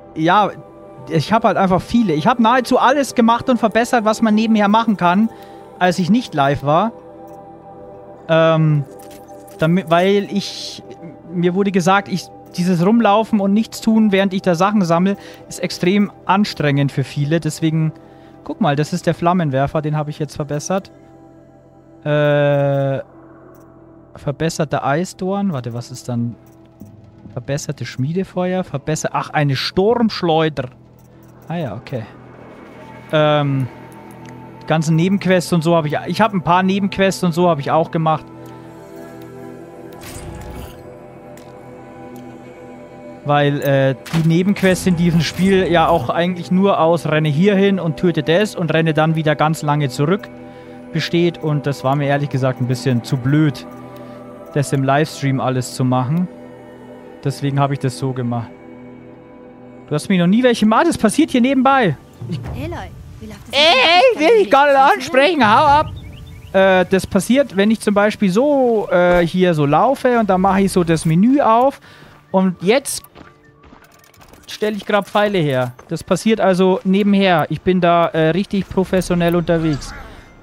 ja, ich habe halt einfach viele. Ich habe nahezu alles gemacht und verbessert, was man nebenher machen kann, als ich nicht live war. Weil mir wurde gesagt, dieses Rumlaufen und nichts tun, während ich da Sachen sammle, ist extrem anstrengend für viele. Deswegen, guck mal, das ist der Flammenwerfer, den habe ich jetzt verbessert. Verbesserter Eisdorn. Warte, was ist dann? Verbesserte Schmiedefeuer. Ach, eine Sturmschleuder. Ah ja, okay. Die ganzen Nebenquests und so habe ich habe ein paar Nebenquests und so habe ich auch gemacht. Weil die Nebenquests in diesem Spiel ja auch eigentlich nur aus renne hierhin und töte das und renne dann wieder ganz lange zurück besteht. Und das war mir ehrlich gesagt ein bisschen zu blöd, das im Livestream alles zu machen. Deswegen habe ich das so gemacht. Du hast mich noch nie welche Mal. Das passiert hier nebenbei. Ey, will ich gar nicht ansprechen. Hau ab. Das passiert, wenn ich zum Beispiel so hier so laufe und dann mache ich so das Menü auf. Und jetzt stelle ich gerade Pfeile her. Das passiert also nebenher. Ich bin da richtig professionell unterwegs.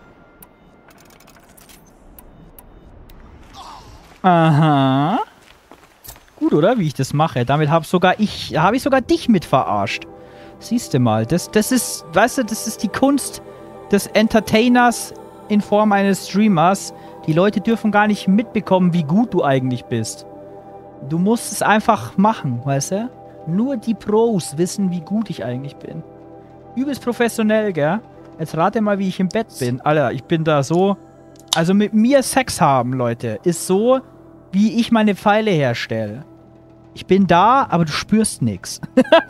Aha. Gut, oder? Wie ich das mache. Damit habe ich sogar dich mit verarscht. Siehst du mal. Das ist, weißt du, das ist die Kunst des Entertainers in Form eines Streamers. Die Leute dürfen gar nicht mitbekommen, wie gut du eigentlich bist. Du musst es einfach machen, weißt du? Nur die Pros wissen, wie gut ich eigentlich bin. Übelst professionell, gell? Jetzt rate mal, wie ich im Bett bin. Alter, ich bin da so... Also mit mir Sex haben, Leute, ist so, wie ich meine Pfeile herstelle. Ich bin da, aber du spürst nichts.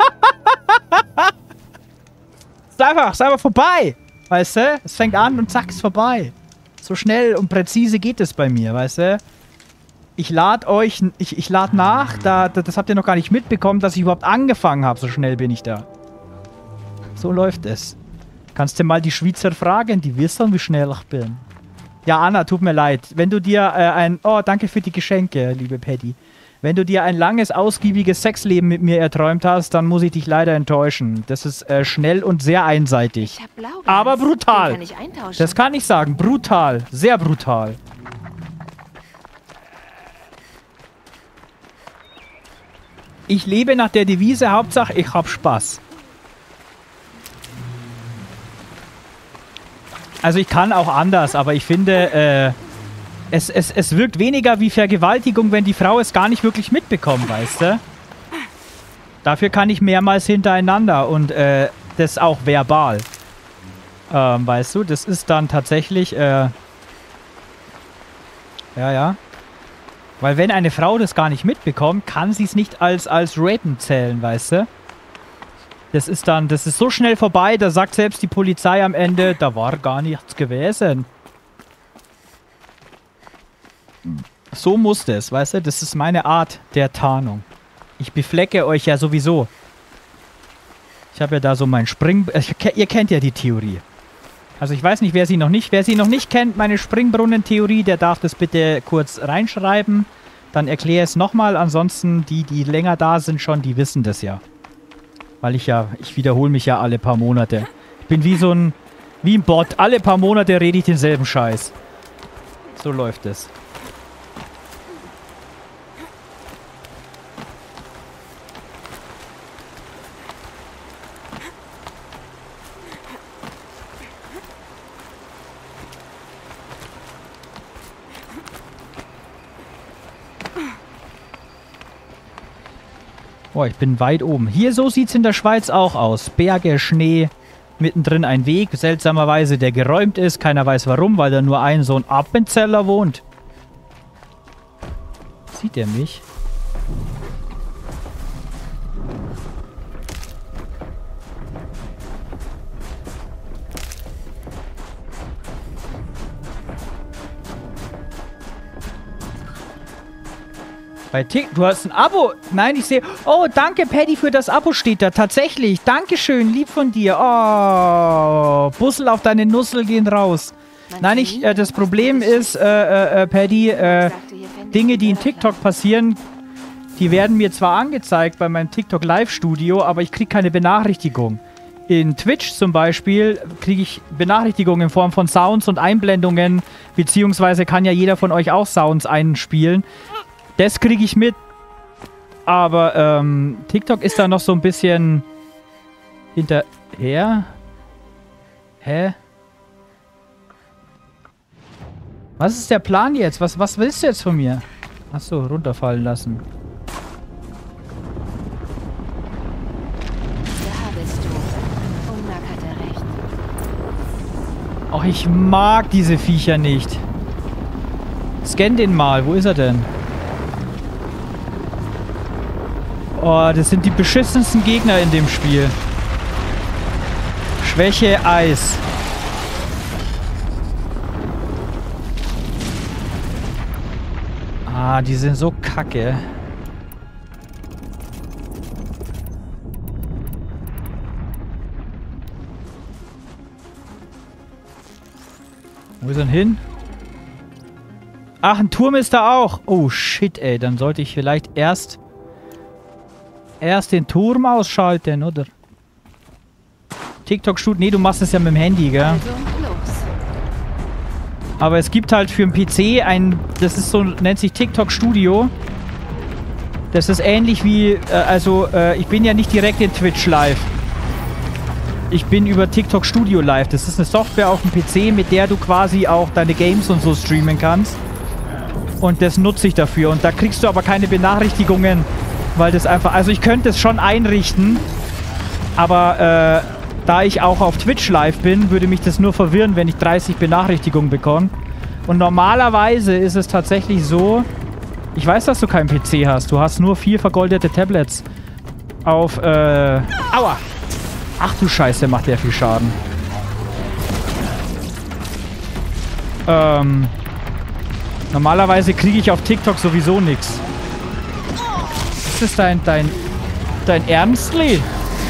Ist einfach vorbei. Weißt du? Es fängt an und zack, ist vorbei. So schnell und präzise geht es bei mir, weißt du? Ich lade euch, ich lade nach, das habt ihr noch gar nicht mitbekommen, dass ich überhaupt angefangen habe. So schnell bin ich da. So läuft es. Kannst du mal die Schweizer fragen, die wissen, wie schnell ich bin. Ja, Anna, tut mir leid. Wenn du dir oh, danke für die Geschenke, liebe Paddy. Wenn du dir ein langes, ausgiebiges Sexleben mit mir erträumt hast, dann muss ich dich leider enttäuschen. Das ist schnell und sehr einseitig. Aber brutal. Den kann ich eintauschen. Das kann ich sagen. Brutal. Sehr brutal. Ich lebe nach der Devise, Hauptsache ich hab Spaß. Also ich kann auch anders, aber ich finde, es wirkt weniger wie Vergewaltigung, wenn die Frau es gar nicht wirklich mitbekommt, weißt du? Dafür kann ich mehrmals hintereinander und das auch verbal. Weißt du, das ist dann tatsächlich, ja. Weil wenn eine Frau das gar nicht mitbekommt, kann sie es nicht als Rapen zählen, weißt du? Das ist so schnell vorbei, da sagt selbst die Polizei am Ende, da war gar nichts gewesen. So muss das, weißt du? Das ist meine Art der Tarnung. Ich beflecke euch ja sowieso. Ich habe ja da so mein ihr kennt ja die Theorie. Also ich weiß nicht, wer sie noch nicht kennt, meine Springbrunnen-Theorie, der darf das bitte kurz reinschreiben. Dann erkläre es nochmal. Ansonsten, die länger da sind schon, die wissen das ja. Weil ich wiederhole mich ja alle paar Monate. Ich bin wie ein Bot. Alle paar Monate rede ich denselben Scheiß. So läuft es. Oh, ich bin weit oben. Hier, so sieht es in der Schweiz auch aus. Berge, Schnee, mittendrin ein Weg, seltsamerweise, der geräumt ist. Keiner weiß warum, weil da nur so ein Appenzeller wohnt. Sieht er mich? Bei Tick, du hast ein Abo. Nein, ich sehe... Oh, danke, Paddy, für das Abo steht da. Tatsächlich. Dankeschön, lieb von dir. Oh, Bussel auf deine Nussel gehen raus. Nein, das Problem ist, Paddy, Dinge, die in TikTok passieren, die werden mir zwar angezeigt bei meinem TikTok Live-Studio, aber ich kriege keine Benachrichtigung. In Twitch zum Beispiel kriege ich Benachrichtigungen in Form von Sounds und Einblendungen, beziehungsweise kann ja jeder von euch auch Sounds einspielen. Das kriege ich mit. Aber TikTok ist da noch so ein bisschen hinterher. Hä? Was ist der Plan jetzt? Was willst du jetzt von mir? Achso, runterfallen lassen. Da bist du. Unmark hatte recht. Ach, ich mag diese Viecher nicht. Scan den mal. Wo ist er denn? Oh, das sind die beschissensten Gegner in dem Spiel. Schwäche Eis. Ah, die sind so kacke. Wo ist er denn hin? Ach, ein Turm ist da auch. Oh, shit, ey. Dann sollte ich vielleicht erst den Turm ausschalten, oder? TikTok-Studio. Nee, du machst es ja mit dem Handy, gell? Also los. Aber es gibt halt für den PC das ist so, nennt sich TikTok Studio. Das ist ähnlich wie, ich bin ja nicht direkt in Twitch live. Ich bin über TikTok Studio live. Das ist eine Software auf dem PC, mit der du quasi auch deine Games und so streamen kannst. Und das nutze ich dafür. Und da kriegst du aber keine Benachrichtigungen, weil das einfach, also ich könnte es schon einrichten, aber da ich auch auf Twitch live bin, würde mich das nur verwirren, wenn ich 30 Benachrichtigungen bekomme. Und normalerweise ist es tatsächlich so, ich weiß, dass du keinen PC hast. Du hast nur 4 vergoldete Tablets auf, aua! Ach du Scheiße, macht der viel Schaden. Normalerweise kriege ich auf TikTok sowieso nichts. Ist das dein Ernstli?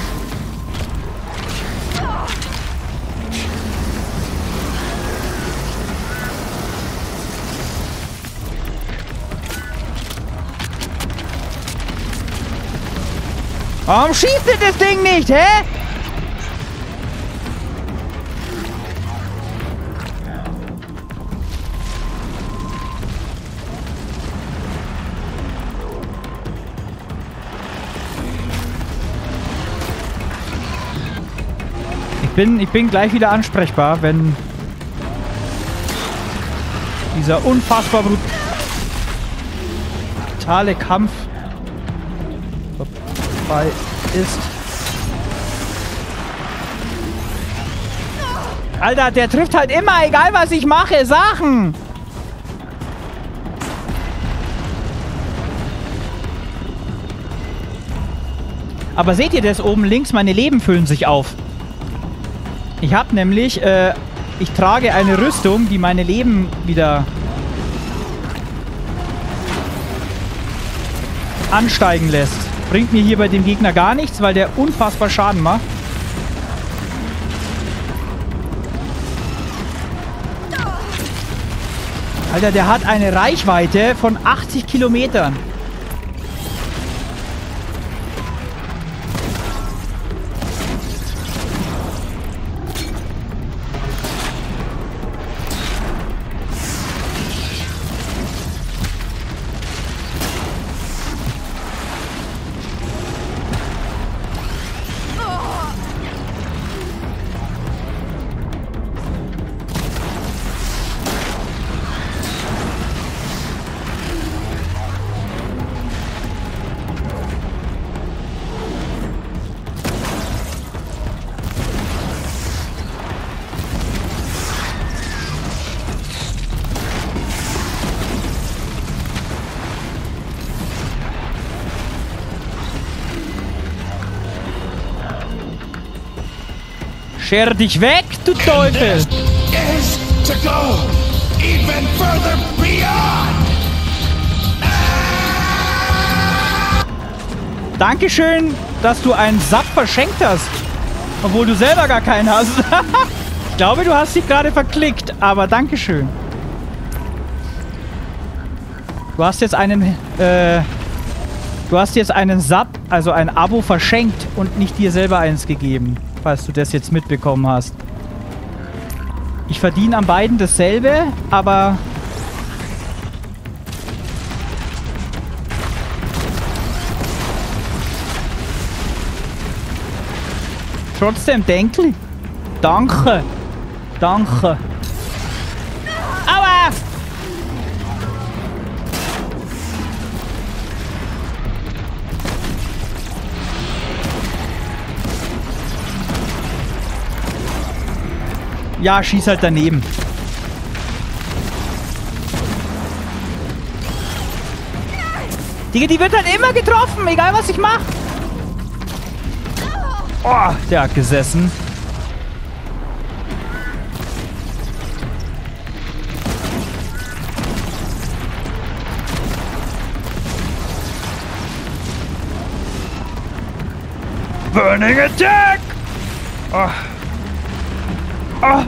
Warum schießt denn das Ding nicht, hä? Ich bin gleich wieder ansprechbar, wenn dieser unfassbar brutale Kampf vorbei ist. Alter, der trifft halt immer, egal was ich mache, Sachen. Aber seht ihr das oben links? Meine Leben füllen sich auf. Ich habe nämlich, ich trage eine Rüstung, die meine Leben wieder ansteigen lässt. Bringt mir hier bei dem Gegner gar nichts, weil der unfassbar Schaden macht. Alter, der hat eine Reichweite von 80 Kilometern. Scher dich weg, du Teufel! Is to go even further beyond. Dankeschön, dass du einen Sap verschenkt hast. Obwohl du selber gar keinen hast. Ich glaube, du hast dich gerade verklickt, aber Dankeschön. Du hast jetzt einen Du hast jetzt einen Sub, also ein Abo verschenkt und nicht dir selber eins gegeben, falls du das jetzt mitbekommen hast. Ich verdiene an beiden dasselbe, aber... Trotzdem, Denkel. Danke. Danke. Aua! Ja, schieß halt daneben. Digga, die wird halt immer getroffen, egal was ich mache. Oh, der hat gesessen. Burning Attack! Oh. Oh.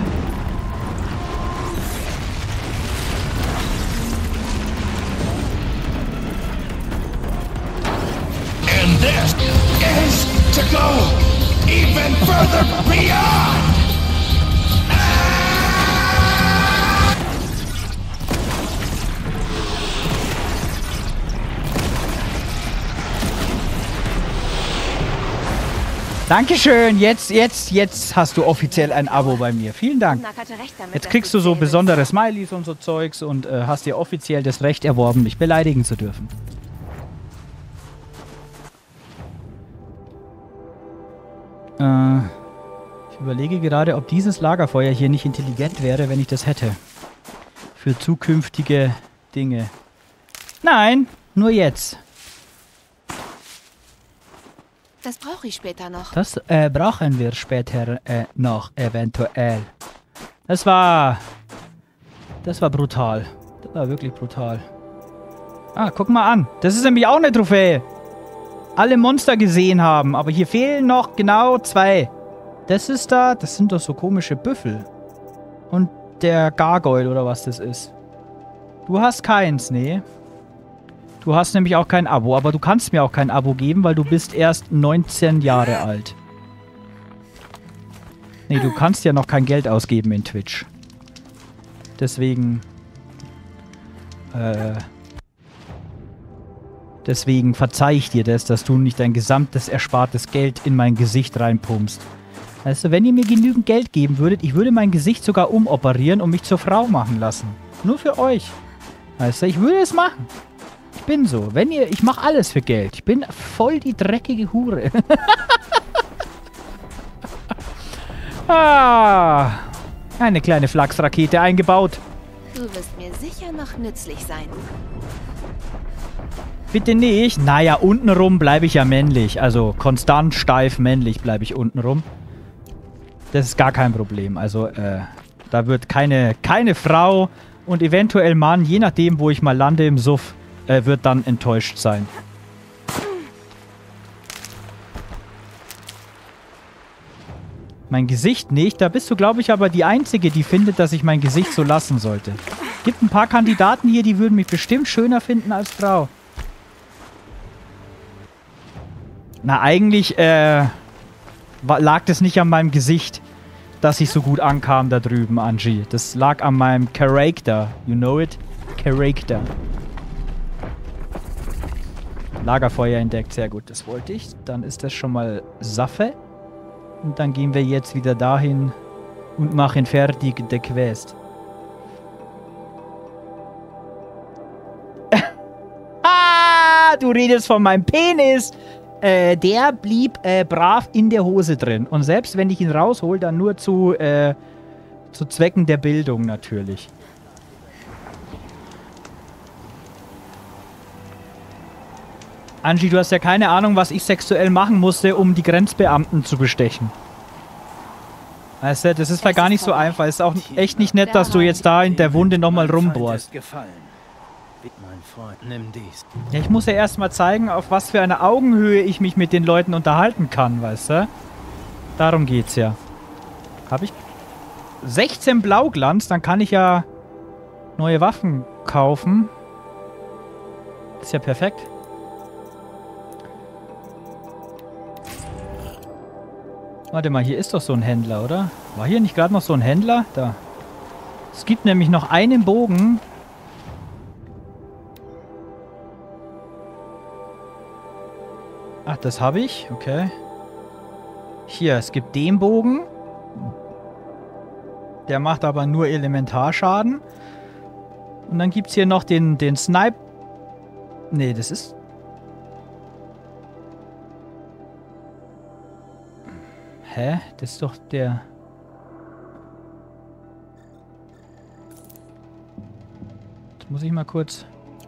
And this is to go even further beyond! Dankeschön, jetzt hast du offiziell ein Abo bei mir. Vielen Dank. Jetzt kriegst du so besondere Smileys und so Zeugs und hast dir offiziell das Recht erworben, mich beleidigen zu dürfen. Ich überlege gerade, ob dieses Lagerfeuer hier nicht intelligent wäre, wenn ich das hätte. Für zukünftige Dinge. Nein, nur jetzt. Das brauche ich später noch. Das brauchen wir später noch, eventuell. Das war brutal. Das war wirklich brutal. Ah, guck mal an. Das ist nämlich auch eine Trophäe. Alle Monster gesehen haben, aber hier fehlen noch genau 2. Das sind doch so komische Büffel. Und der Gargoyle oder was das ist. Du hast keins, nee. Du hast nämlich auch kein Abo, aber du kannst mir auch kein Abo geben, weil du bist erst 19 Jahre alt. Nee, du kannst ja noch kein Geld ausgeben in Twitch. Deswegen... Deswegen verzeih ich dir das, dass du nicht dein gesamtes erspartes Geld in mein Gesicht reinpumpst. Also, wenn ihr mir genügend Geld geben würdet, ich würde mein Gesicht sogar umoperieren und mich zur Frau machen lassen. Nur für euch. Weißt du, ich würde es machen. Ich bin so. Ich mache alles für Geld. Ich bin voll die dreckige Hure. Ah, eine kleine Flachsrakete eingebaut. Du wirst mir sicher noch nützlich sein. Bitte nicht. Naja, untenrum bleibe ich ja männlich. Also konstant, steif, männlich bleibe ich untenrum. Das ist gar kein Problem. Also, da wird keine Frau und eventuell Mann, je nachdem, wo ich mal lande im Suff, wird dann enttäuscht sein. Mein Gesicht nicht. Da bist du, glaube ich, aber die Einzige, die findet, dass ich mein Gesicht so lassen sollte. Gibt ein paar Kandidaten hier, die würden mich bestimmt schöner finden als Frau. Na, eigentlich lag das nicht an meinem Gesicht, dass ich so gut ankam da drüben, Angie. Das lag an meinem Charakter. You know it? Charakter. Lagerfeuer entdeckt. Sehr gut, das wollte ich. Dann ist das schon mal Sache. Und dann gehen wir jetzt wieder dahin und machen fertig die Quest. Ah, du redest von meinem Penis. Der blieb brav in der Hose drin. Und selbst wenn ich ihn raushol, dann nur zu Zwecken der Bildung natürlich. Angie, du hast ja keine Ahnung, was ich sexuell machen musste, um die Grenzbeamten zu bestechen. Weißt du, das ist ja gar nicht so einfach. Es ist auch echt nicht nett, dass du jetzt da in der Wunde nochmal rumbohrst. Ja, ich muss ja erstmal zeigen, auf was für eine Augenhöhe ich mich mit den Leuten unterhalten kann, weißt du? Darum geht's ja. Habe ich 16 Blauglanz, dann kann ich ja neue Waffen kaufen. Ist ja perfekt. Warte mal, hier ist doch so ein Händler, oder? War hier nicht gerade noch so ein Händler? Da. Es gibt nämlich noch einen Bogen. Ach, das habe ich? Okay. Hier, es gibt den Bogen. Der macht aber nur Elementarschaden. Und dann gibt es hier noch den Snipe. Nee, das ist... Hä? Das ist doch der... Jetzt muss ich mal kurz...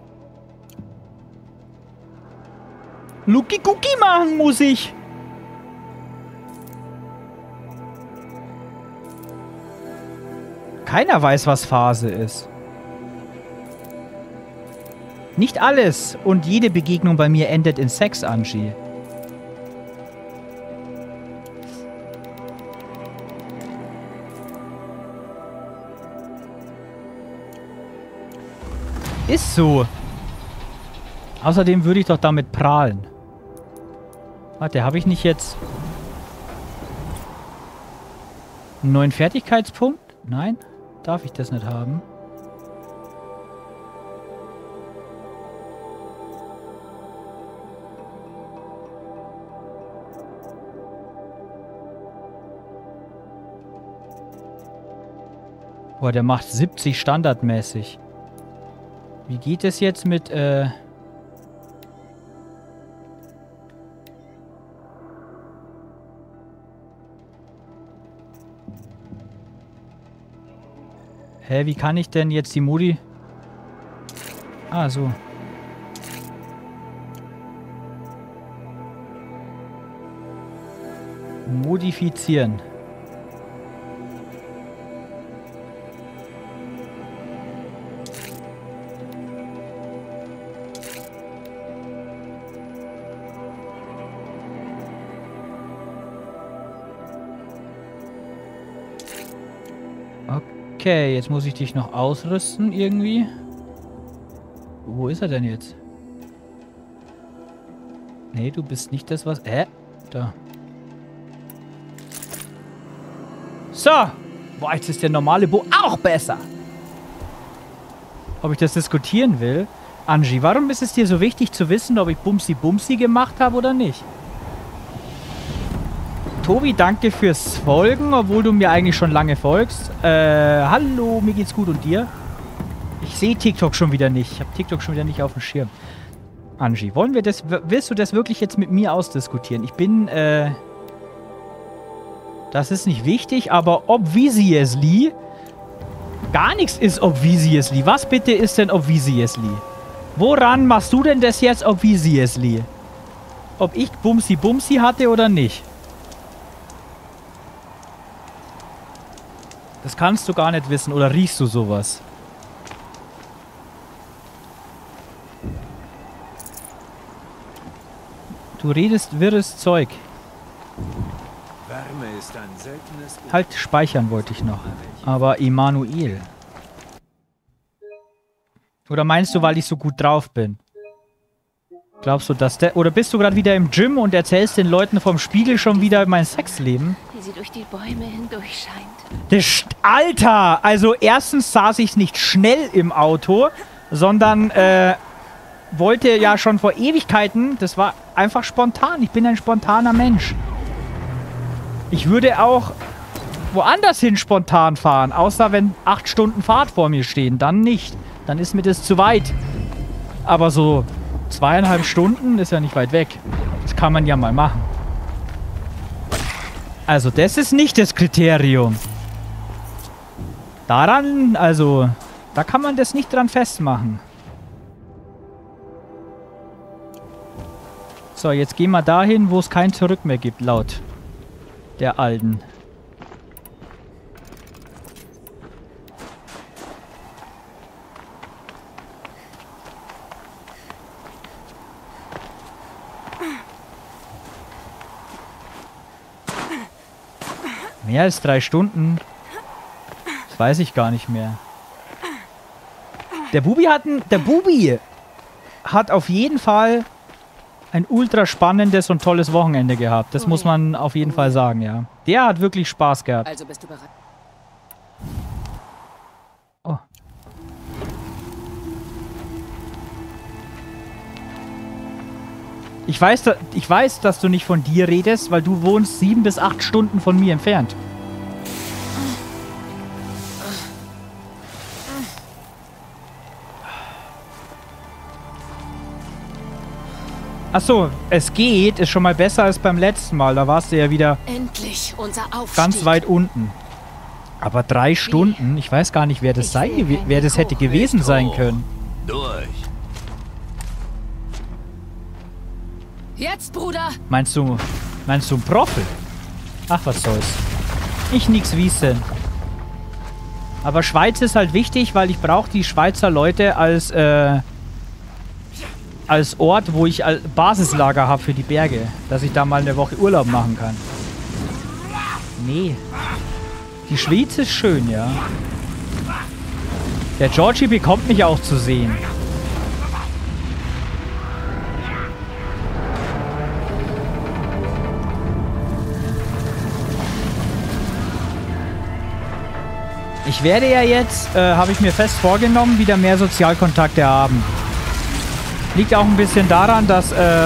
Lucky Cookie machen muss ich! Keiner weiß, was Phase ist. Nicht alles und jede Begegnung bei mir endet in Sex, Angie. Ist so. Außerdem würde ich doch damit prahlen. Warte, habe ich nicht jetzt einen neuen Fertigkeitspunkt? Nein? Darf ich das nicht haben? Boah, der macht 70 standardmäßig. Wie geht es jetzt mit, Hä, wie kann ich denn jetzt die Modi... Ah, so. Modifizieren. Okay, jetzt muss ich dich noch ausrüsten irgendwie. Wo ist er denn jetzt? Nee, du bist nicht das, was... Da. So. Boah, jetzt ist der normale Bo auch besser. Ob ich das diskutieren will? Angie, warum ist es dir so wichtig zu wissen, ob ich Bumsi-Bumsi gemacht habe oder nicht? Tobi, danke fürs Folgen, obwohl du mir eigentlich schon lange folgst. Hallo, mir geht's gut und dir? Ich sehe TikTok schon wieder nicht. Ich habe TikTok schon wieder nicht auf dem Schirm. Angie, willst du das wirklich jetzt mit mir ausdiskutieren? Ich bin, das ist nicht wichtig, aber obviously, gar nichts ist obviously. Was bitte ist denn obviously? Woran machst du denn das jetzt obviously? Ob ich Bumsi-Bumsi hatte oder nicht? Das kannst du gar nicht wissen. Oder riechst du sowas? Du redest wirres Zeug. Wärme ist ein seltenes... Halt, speichern wollte ich noch. Aber Emanuel. Oder meinst du, weil ich so gut drauf bin? Glaubst du, dass der... Oder bist du gerade wieder im Gym und erzählst den Leuten vom Spiegel schon wieder mein Sexleben? Wie sie durch die Bäume hindurch scheint. Alter! Also erstens saß ich nicht schnell im Auto, sondern wollte ja schon vor Ewigkeiten, das war einfach spontan. Ich bin ein spontaner Mensch. Ich würde auch woanders hin spontan fahren, außer wenn 8 Stunden Fahrt vor mir stehen. Dann nicht. Dann ist mir das zu weit. Aber so 2,5 Stunden ist ja nicht weit weg. Das kann man ja mal machen. Also das ist nicht das Kriterium. Daran, also, da kann man das nicht dran festmachen. So, jetzt gehen wir dahin, wo es kein Zurück mehr gibt, laut der Alten. Mehr als 3 Stunden? Das weiß ich gar nicht mehr. Der Bubi hat auf jeden Fall ein ultra spannendes und tolles Wochenende gehabt. Das muss man auf jeden Fall sagen, ja. Der hat wirklich Spaß gehabt. Also bist du bereit? Oh. Ich weiß, dass du nicht von dir redest, weil du wohnst 7 bis 8 Stunden von mir entfernt. Achso, es geht, ist schon mal besser als beim letzten Mal. Da warst du ja wieder Endlich unser Aufstieg. ganz weit unten. Aber 3 Stunden, ich weiß gar nicht, wer das hätte gewesen sein können. Durch. Jetzt, Bruder! Meinst du einen Profil? Ach, was soll's. Ich nix wissen. Aber Schweiz ist halt wichtig, weil ich brauche die Schweizer Leute als Ort, wo ich Basislager habe für die Berge. Dass ich da mal eine Woche Urlaub machen kann. Nee. Die Schweiz ist schön, ja. Der Georgie bekommt mich auch zu sehen. Ich werde ja jetzt, habe ich mir fest vorgenommen, wieder mehr Sozialkontakte haben. Liegt auch ein bisschen daran, dass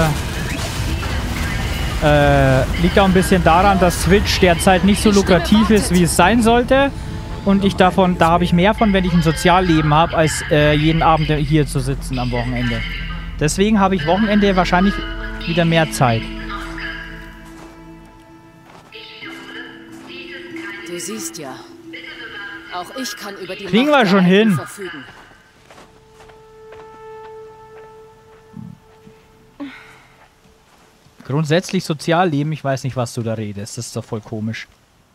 Twitch derzeit nicht so lukrativ ist, wie es sein sollte. Und da habe ich mehr von, wenn ich ein Sozialleben habe, als jeden Abend hier zu sitzen am Wochenende. Deswegen habe ich Wochenende wahrscheinlich wieder mehr Zeit. Du siehst ja, auch ich kann über die Kriegen Macht wir schon der Alten hin. verfügen. Grundsätzlich Sozialleben, ich weiß nicht, was du da redest. Das ist doch voll komisch.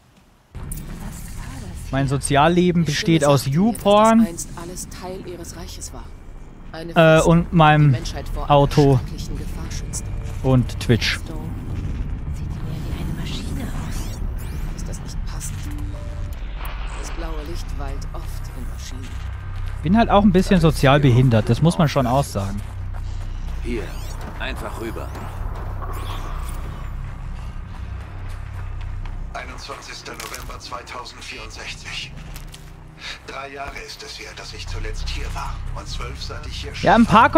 Mein Sozialleben besteht aus YouPorn Einst alles Teil ihres Reiches war. Eine Festung, und meinem die Menschheit vor einer Auto schrecklichen Gefahr schützte. und Twitch. Sieht mehr wie eine Maschine aus. Ist das nicht passend? Das blaue Licht weilt oft in Maschinen. Bin halt auch ein bisschen sozial behindert, das muss man schon aussagen. Hier, einfach rüber. 21. November 2064. 3 Jahre ist es her, dass ich zuletzt hier war. Und 12, seit ich hier Ja, ein paar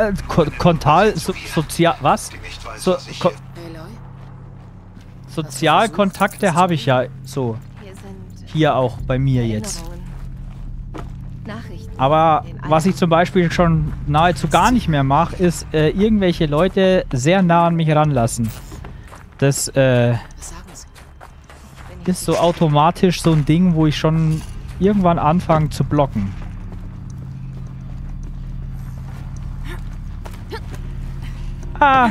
Sozialkontakte habe ich ja so. Hier sind Hier auch bei mir jetzt. Erinnerungen. Nachrichten. Aber Den was ich zum Beispiel schon nahezu gar nicht mehr mache, ist irgendwelche Leute sehr nah an mich ranlassen. Das Was sagen Sie? ist so automatisch so ein Ding, wo ich schon irgendwann anfange zu blocken. Ah!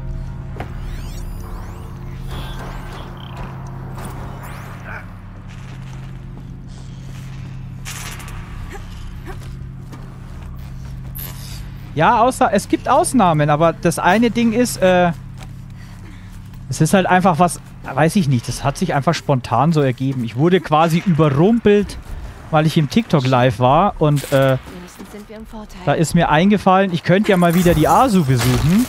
Ja, es gibt Ausnahmen, aber das eine Ding ist, es ist halt einfach was, weiß ich nicht, das hat sich einfach spontan so ergeben. Ich wurde quasi überrumpelt, weil ich im TikTok live war und Wenigstens sind wir im Vorteil. da ist mir eingefallen, ich könnte ja mal wieder die Asu besuchen.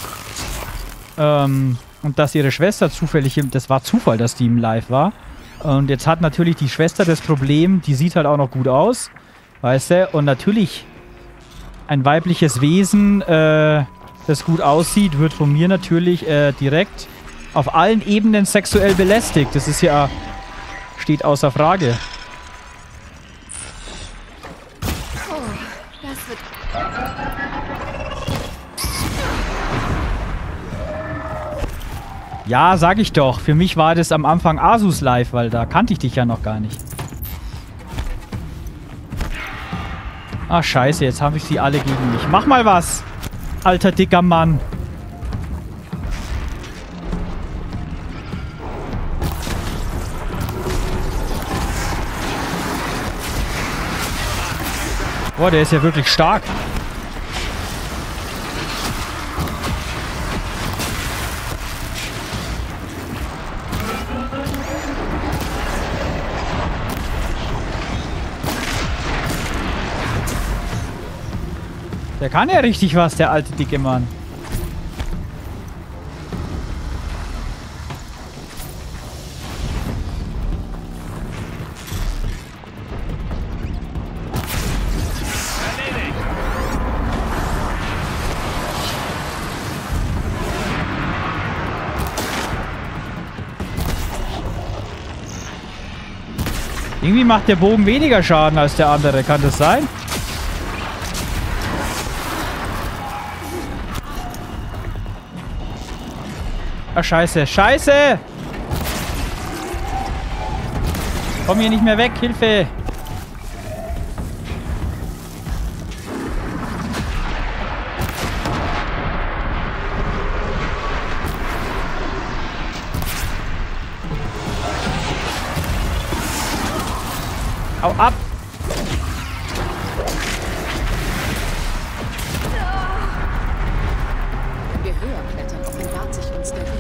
Und dass ihre Schwester zufällig, das war Zufall, dass die im Live war. Und jetzt hat natürlich die Schwester das Problem, die sieht halt auch noch gut aus, weißt du, und natürlich ein weibliches Wesen, das gut aussieht, wird von mir natürlich direkt auf allen Ebenen sexuell belästigt. Das ist ja, steht außer Frage. Oh, das wird... Ja, sag ich doch. Für mich war das am Anfang Asus Live, weil da kannte ich dich ja noch gar nicht. Ach scheiße, jetzt habe ich sie alle gegen mich. Mach mal was, alter dicker Mann. Boah, der ist ja wirklich stark. Der kann ja richtig was, der alte dicke Mann. Irgendwie macht der Bogen weniger Schaden als der andere. Kann das sein? Ah, scheiße. Scheiße! Komm hier nicht mehr weg. Hilfe! Hau ab! Wenn wir höher klettern, offenbart sich uns der Weg.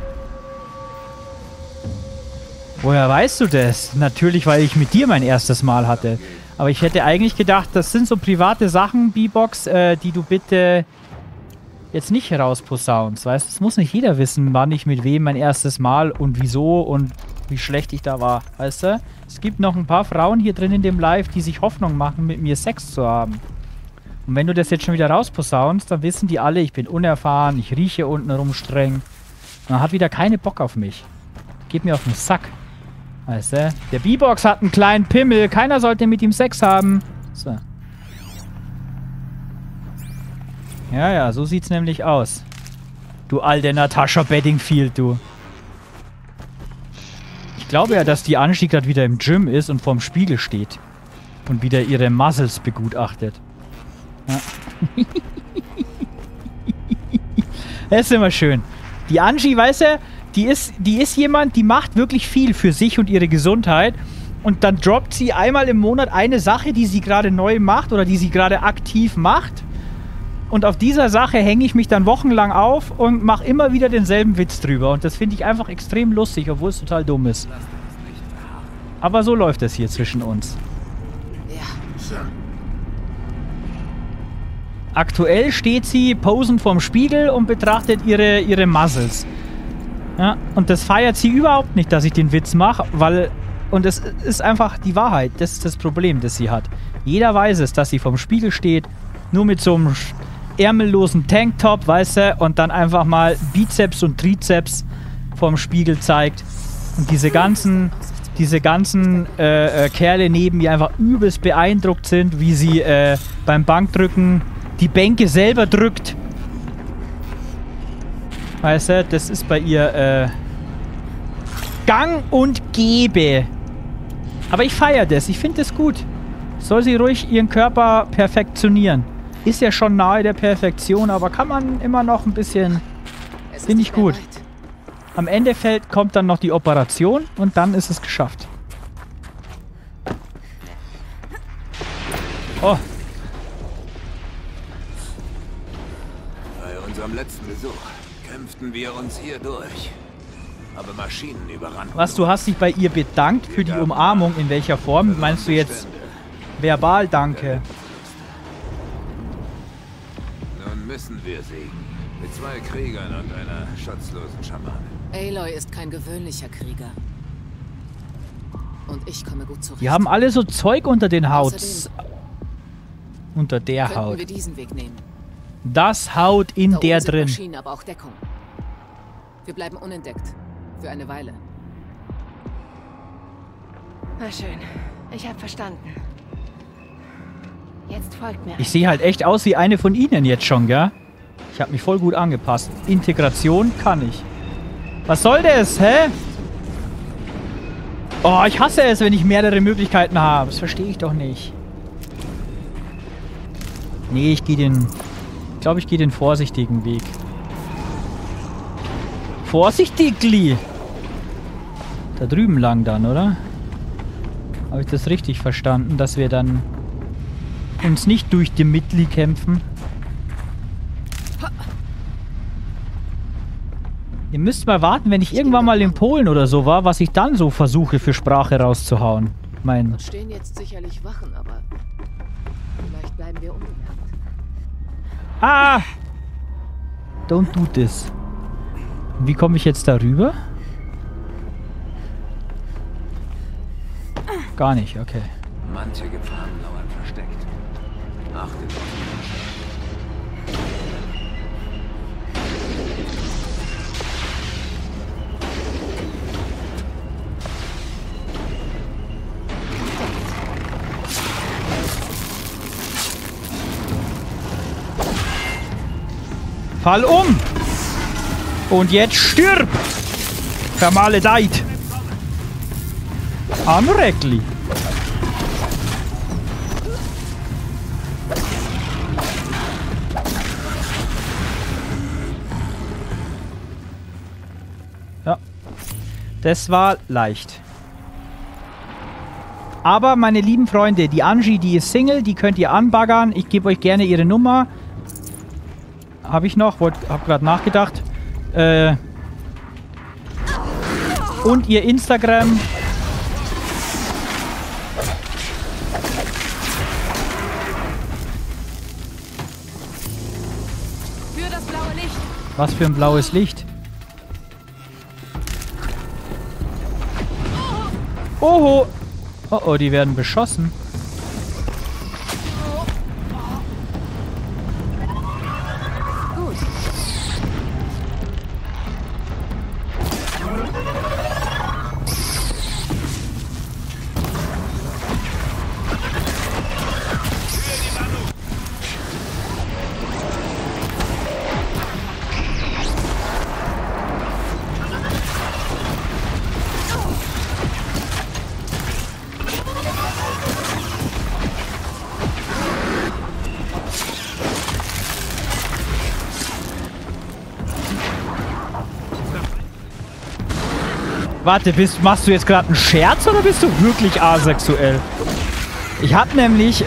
Woher weißt du das? Natürlich, weil ich mit dir mein erstes Mal hatte. Aber ich hätte eigentlich gedacht, das sind so private Sachen, B-Box, die du bitte jetzt nicht herausposaunst. Weißt du, es muss nicht jeder wissen, wann ich mit wem mein erstes Mal und wieso und wie schlecht ich da war. Weißt du? Es gibt noch ein paar Frauen hier drin in dem Live, die sich Hoffnung machen, mit mir Sex zu haben. Und wenn du das jetzt schon wieder rausposaunst, dann wissen die alle, ich bin unerfahren, ich rieche unten rum streng. Und dann hat wieder keine Bock auf mich. Geht mir auf den Sack. Weißt du? Der B-Box hat einen kleinen Pimmel. Keiner sollte mit ihm Sex haben. So. Ja, so sieht's nämlich aus. Du alte Natascha Bedingfield, du. Ich glaube ja, dass die Angie gerade wieder im Gym ist und vorm Spiegel steht. Und wieder ihre Muscles begutachtet. Ja. Das ist immer schön. Die Angie, weißt du, die ist jemand, die macht wirklich viel für sich und ihre Gesundheit. Und dann droppt sie einmal im Monat eine Sache, die sie gerade neu macht oder die sie gerade aktiv macht. Und auf dieser Sache hänge ich mich dann wochenlang auf und mache immer wieder denselben Witz drüber. Und das finde ich einfach extrem lustig, obwohl es total dumm ist. Aber so läuft es hier zwischen uns. Ja, hier. Aktuell steht sie posend vorm Spiegel und betrachtet ihre Muscles. Ja, und das feiert sie überhaupt nicht, dass ich den Witz mache, weil... Und es ist einfach die Wahrheit. Das ist das Problem, das sie hat. Jeder weiß es, dass sie vorm Spiegel steht, nur mit so einem ärmellosen Tanktop, weißt du, und dann einfach mal Bizeps und Trizeps vorm Spiegel zeigt. Und diese ganzen Kerle neben ihr einfach übelst beeindruckt sind, wie sie beim Bankdrücken die Bänke selber drückt. Weißt du, das ist bei ihr gang und gäbe. Aber ich feiere das, ich finde das gut. Soll sie ruhig ihren Körper perfektionieren. Ist ja schon nahe der Perfektion, aber kann man immer noch ein bisschen... Finde ich gut. Am Endeffekt kommt dann noch die Operation und dann ist es geschafft. Oh. Bei unserem letzten Besuch kämpften wir uns hier durch. Aber Maschinen überrannten. Was, du hast dich bei ihr bedankt für die Umarmung? In welcher Form? Meinst du jetzt verbal Danke? Nun müssen wir siegen. Mit 2 Kriegern und einer schutzlosen Schamanin. Aloy ist kein gewöhnlicher Krieger. Und ich komme gut zurecht. Die haben alle so Zeug unter den Haut. Unter der Könnten Haut. wir diesen Weg nehmen. Das Haut in Da der oben sind drin. Maschinen, aber auch Deckung. Wir bleiben unentdeckt. Für eine Weile. Na schön. Ich habe verstanden. Jetzt folgt mir. Ich sehe halt echt aus wie eine von ihnen jetzt schon, gell? Ich habe mich voll gut angepasst. Integration kann ich. Was soll das, hä? Oh, ich hasse es, wenn ich mehrere Möglichkeiten habe. Das verstehe ich doch nicht. Nee, ich glaube, ich gehe den vorsichtigen Weg. Vorsichtigli! Da drüben lang dann, oder? Habe ich das richtig verstanden, dass wir dann uns nicht durch die Mittel kämpfen? Ihr müsst mal warten, wenn ich irgendwann mal in Polen oder so war, was ich dann so versuche für Sprache rauszuhauen. Dort stehen jetzt sicherlich Wachen, aber vielleicht bleiben wir unbemerkt. Ah! Don't do this. Wie komme ich jetzt darüber? Gar nicht, okay. Manche Gefahren lauern versteckt. Achtet auf die Menschen. Fall um! Und jetzt stirb! Vermaledeit! Anreckli! Ja. Das war leicht. Aber, meine lieben Freunde, die Angie, die ist Single, die könnt ihr anbaggern. Ich gebe euch gerne ihre Nummer. Habe ich noch, hab gerade nachgedacht. Und ihr Instagram. Für das blaue Licht. Was für ein blaues Licht. Oho! Oh oh, die werden beschossen. Gut. Warte, machst du jetzt gerade einen Scherz oder bist du wirklich asexuell? Ich hab nämlich,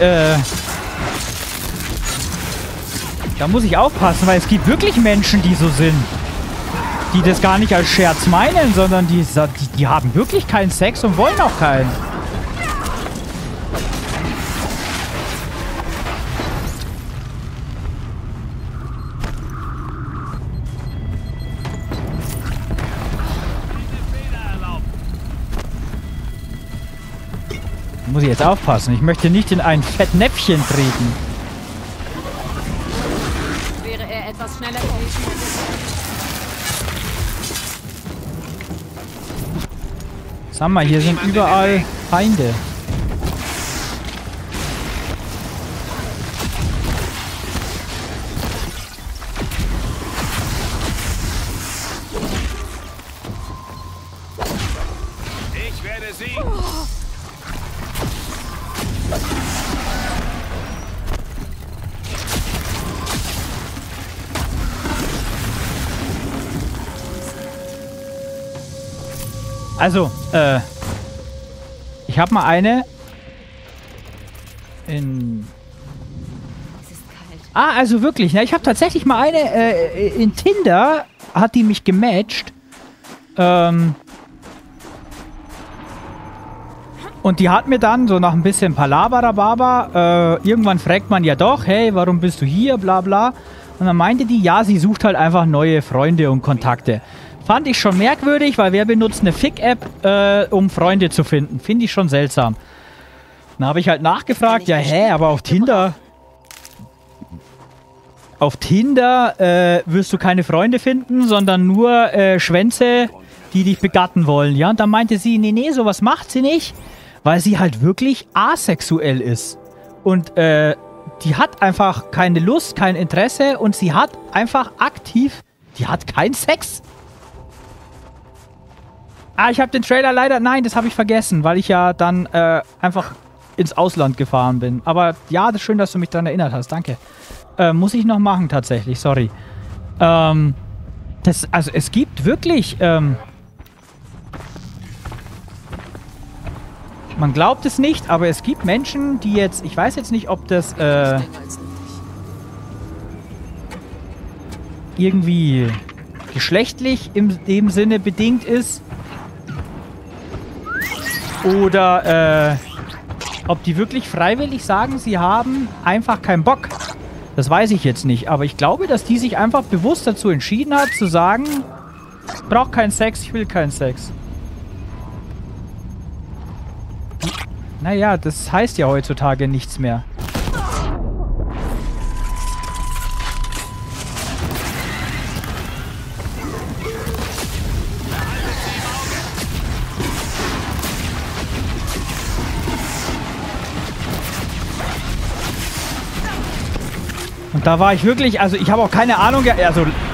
da muss ich aufpassen, weil es gibt wirklich Menschen, die so sind. Die das gar nicht als Scherz meinen, sondern die haben wirklich keinen Sex und wollen auch keinen. Muss ich jetzt aufpassen. Ich möchte nicht in ein Fettnäpfchen treten. Wäre er etwas schneller gewesen. Sag mal, hier sind überall Feinde. Ich werde sie. Also, ich habe mal eine in... Es ist kalt. Ah, also wirklich, ne? Ich habe tatsächlich mal eine in Tinder, hat die mich gematcht. Und die hat mir dann so nach ein bisschen Palabarababa, irgendwann fragt man ja doch, hey, warum bist du hier, bla bla. Und dann meinte die, ja, sie sucht halt einfach neue Freunde und Kontakte. Fand ich schon merkwürdig, weil wer benutzt eine Fick-App, um Freunde zu finden? Finde ich schon seltsam. Dann habe ich halt nachgefragt, ja, hä, aber auf Tinder... Auf Tinder wirst du keine Freunde finden, sondern nur Schwänze, die dich begatten wollen, ja? Und dann meinte sie, nee, sowas macht sie nicht, weil sie halt wirklich asexuell ist. Und die hat einfach keine Lust, kein Interesse und sie hat einfach aktiv, die hat keinen Sex. Ah, ich habe den Trailer leider, nein, das habe ich vergessen, weil ich ja dann einfach ins Ausland gefahren bin. Aber ja, das ist schön, dass du mich daran erinnert hast, danke. Muss ich noch machen, tatsächlich, sorry. Also es gibt wirklich, man glaubt es nicht, aber es gibt Menschen, die jetzt, ich weiß jetzt nicht, ob das irgendwie geschlechtlich in dem Sinne bedingt ist. Oder ob die wirklich freiwillig sagen, sie haben einfach keinen Bock. Das weiß ich jetzt nicht. Aber ich glaube, dass die sich einfach bewusst dazu entschieden hat, zu sagen, ich brauche keinen Sex, ich will keinen Sex. Naja, das heißt ja heutzutage nichts mehr. Und da war ich wirklich, also ich habe auch keine Ahnung, also